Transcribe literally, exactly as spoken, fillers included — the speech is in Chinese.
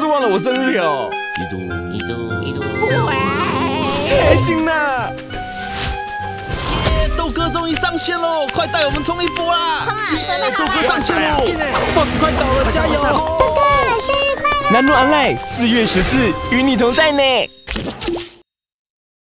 是忘了我生日哦。 一度一度一度， 切心呐！ 耶，豆哥终于上线喽！快带我们冲一波啦！ 冲啊！准备好豆哥上线喽 ！boss 快到了，加油！ 哥哥，生日快乐！ 南路 online 四月十四与你同在呢。